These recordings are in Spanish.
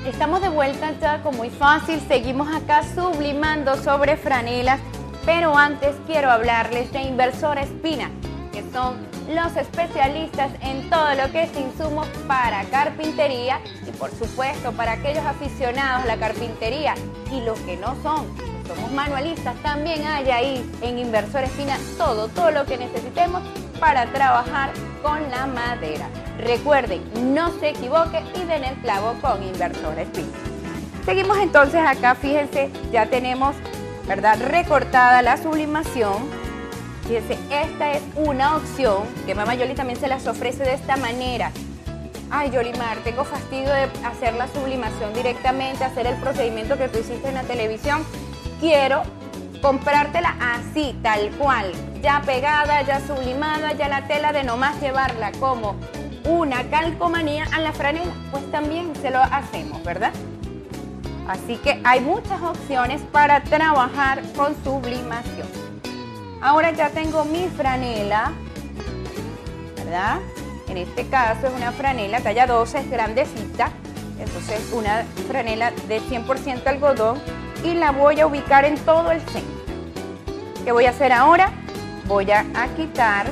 Estamos de vuelta ya con Muy Fácil, seguimos acá sublimando sobre franelas, pero antes quiero hablarles de Inversor Espina, que son los especialistas en todo lo que es insumos para carpintería y por supuesto para aquellos aficionados a la carpintería y los que no son, somos manualistas, también hay ahí en Inversor Espina todo lo que necesitemos para trabajar con la madera. Recuerden, no se equivoquen y den el clavo con Inversor Espina. Seguimos entonces acá, fíjense, ya tenemos, ¿verdad?, recortada la sublimación. Fíjense, esta es una opción que Mamá Yoli también se las ofrece de esta manera. Ay, Yolimar, tengo fastidio de hacer la sublimación directamente, hacer el procedimiento que tú hiciste en la televisión. Quiero comprártela así, tal cual, ya pegada, ya sublimada, ya la tela de nomás llevarla como una calcomanía a la franela, pues también se lo hacemos, ¿verdad? Así que hay muchas opciones para trabajar con sublimación. Ahora ya tengo mi franela, ¿verdad? En este caso es una franela talla 12, es grandecita, entonces una franela de 100% algodón y la voy a ubicar en todo el centro. ¿Qué voy a hacer ahora? Voy a quitar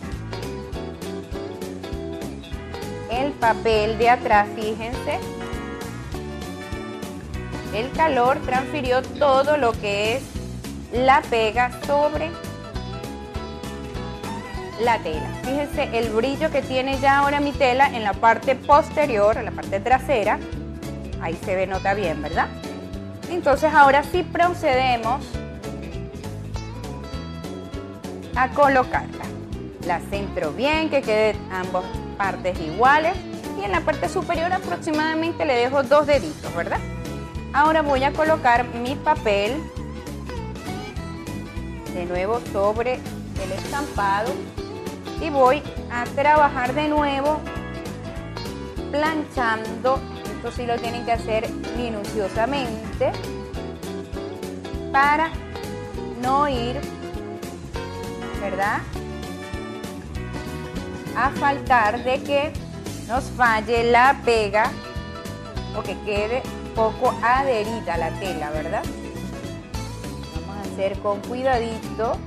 el papel de atrás, fíjense. El calor transfirió todo lo que es la pega sobre la tela. Fíjense el brillo que tiene ya ahora mi tela en la parte posterior, en la parte trasera. Ahí se ve, nota bien, ¿verdad? Entonces ahora sí procedemos a colocarla. La centro bien, que quede ambas partes iguales y en la parte superior aproximadamente le dejo 2 deditos, ¿verdad? Ahora voy a colocar mi papel de nuevo sobre el estampado y voy a trabajar de nuevo planchando. Esto sí lo tienen que hacer minuciosamente para no ir, ¿verdad?, a faltar de que nos falle la pega o que quede poco adherida la tela, ¿verdad? Vamos a hacer con cuidadito.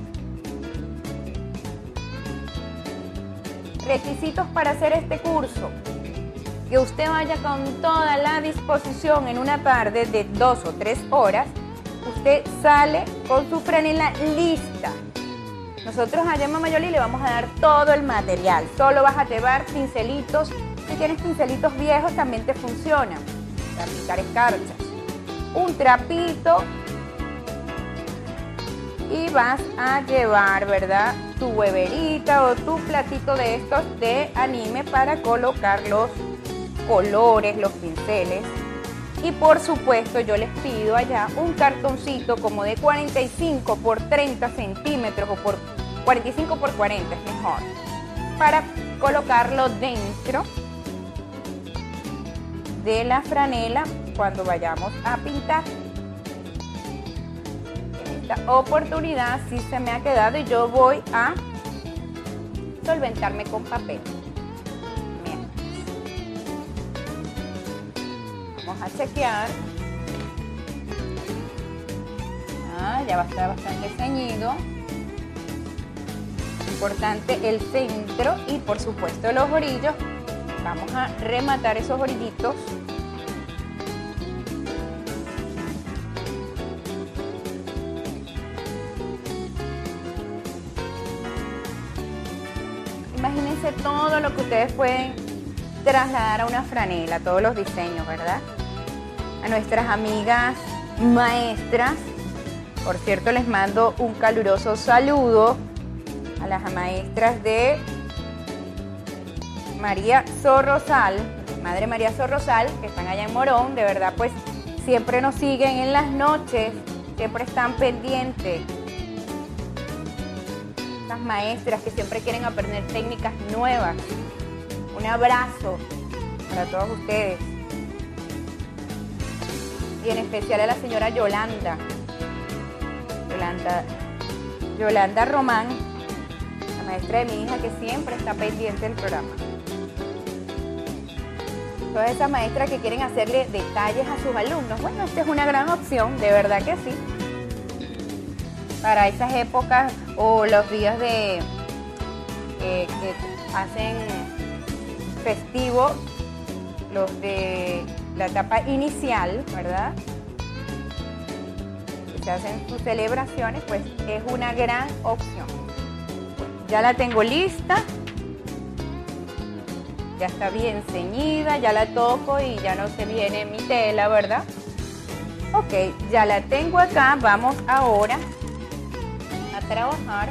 Requisitos para hacer este curso: que usted vaya con toda la disposición en una tarde de 2 o 3 horas. Usted sale con su franela lista. Nosotros allá en Mamá Yoli le vamos a dar todo el material. Solo vas a llevar pincelitos. Si tienes pincelitos viejos también te funcionan para aplicar escarchas. Un trapito. Y vas a llevar, ¿verdad?, tu hueverita o tu platito de estos de anime para colocar los colores, los pinceles. Y por supuesto yo les pido allá un cartoncito como de 45 por 30 centímetros o por 45 por 40 es mejor, para colocarlo dentro de la franela cuando vayamos a pintar. En esta oportunidad sí se me ha quedado y yo voy a solventarme con papel. Bien. Vamos a chequear. Ya va a estar bastante ceñido. Importante el centro y por supuesto los orillos. Vamos a rematar esos orillitos. Imagínense todo lo que ustedes pueden trasladar a una franela, todos los diseños, ¿verdad? A nuestras amigas maestras, por cierto, les mando un caluroso saludo a las maestras de María Sorrosal, Madre María Sorrosal, que están allá en Morón. De verdad, pues siempre nos siguen en las noches, siempre están pendientes. Las maestras que siempre quieren aprender técnicas nuevas. Un abrazo para todos ustedes. Y en especial a la señora Yolanda Román, la maestra de mi hija, que siempre está pendiente del programa. Todas esas maestras que quieren hacerle detalles a sus alumnos, bueno, esta es una gran opción, de verdad que sí. Para esas épocas o los días de que hacen festivo, los de la etapa inicial, ¿verdad? Que se hacen sus celebraciones, pues es una gran opción. Ya la tengo lista. Ya está bien ceñida, ya la toco y ya no se viene mi tela, ¿verdad? Ok, ya la tengo acá. Vamos ahora a trabajar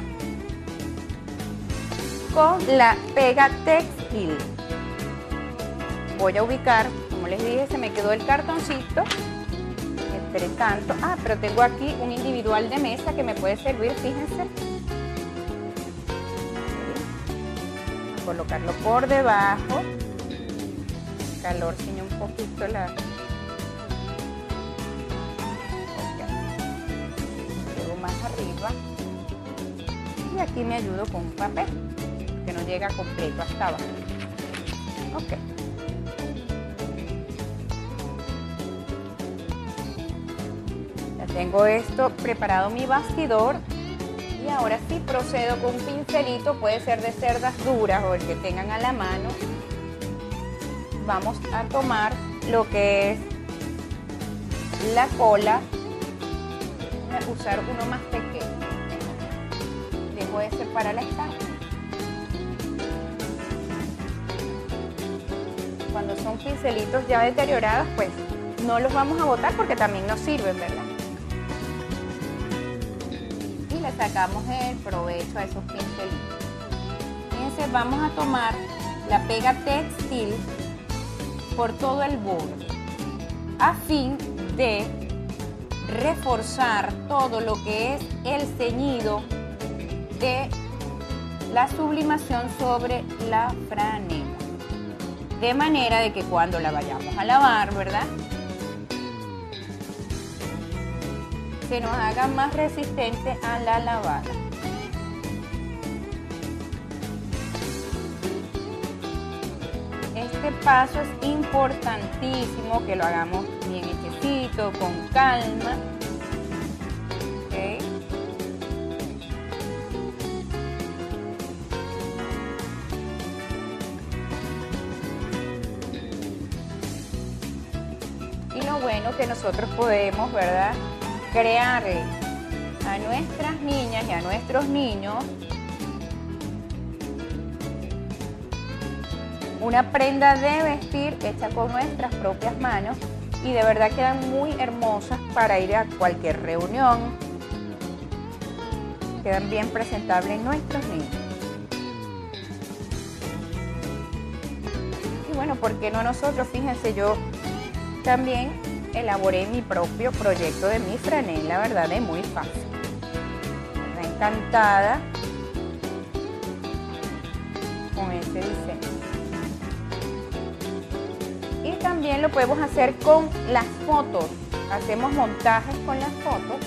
con la pega textil. Voy a ubicar, como les dije, se me quedó el cartoncito. Entre tanto, pero tengo aquí un individual de mesa que me puede servir, fíjense. Colocarlo por debajo. El calor ciñe un poquito la... Luego más arriba. Y aquí me ayudo con un papel que no llega completo hasta abajo. Ok. Ya tengo esto preparado, mi bastidor. Y ahora sí procedo con un pincelito, puede ser de cerdas duras o el que tengan a la mano. Vamos a tomar lo que es la cola, voy a usar uno más pequeño. Dejo ese para la estampa. Cuando son pincelitos ya deteriorados, pues no los vamos a botar porque también nos sirven, ¿verdad? Le sacamos el provecho a esos pincelitos. Fíjense, vamos a tomar la pega textil por todo el borde a fin de reforzar todo lo que es el ceñido de la sublimación sobre la franela, de manera de que cuando la vayamos a lavar, ¿verdad?, se nos haga más resistente a la lavada. Este paso es importantísimo que lo hagamos bien hechecito, con calma. ¿Okay? Y lo bueno que nosotros podemos, ¿verdad?, crearle a nuestras niñas y a nuestros niños una prenda de vestir hecha con nuestras propias manos y de verdad quedan muy hermosas para ir a cualquier reunión. Quedan bien presentables nuestros niños. Y bueno, ¿por qué no nosotros? Fíjense, yo también elaboré mi propio proyecto de mi franela, ¿verdad? Es muy fácil. Estoy encantada con ese diseño. Y también lo podemos hacer con las fotos. Hacemos montajes con las fotos,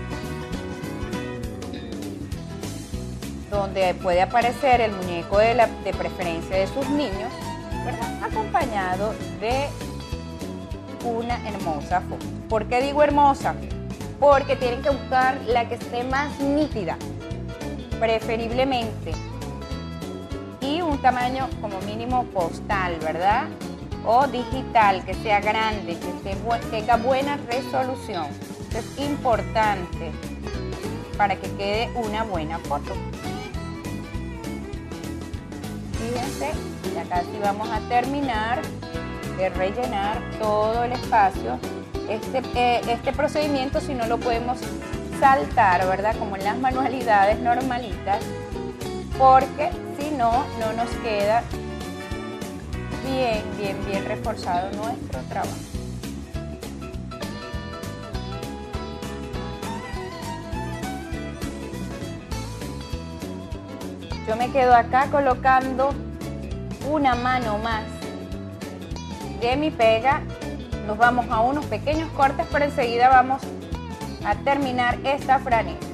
donde puede aparecer el muñeco de preferencia de sus niños, ¿verdad?, acompañado de una hermosa foto. ¿Por qué digo hermosa? Porque tienen que buscar la que esté más nítida, preferiblemente, y un tamaño como mínimo postal, ¿verdad?, o digital, que sea grande, que tenga buena resolución. Esto es importante para que quede una buena foto. Fíjense, ya casi vamos a terminar de rellenar todo el espacio. Este procedimiento, si no lo podemos saltar, ¿verdad?, como en las manualidades normalitas, porque si no, no nos queda bien reforzado nuestro trabajo. Yo me quedo acá colocando una mano más de mi pega. Nos vamos a unos pequeños cortes, pero enseguida vamos a terminar esta franela.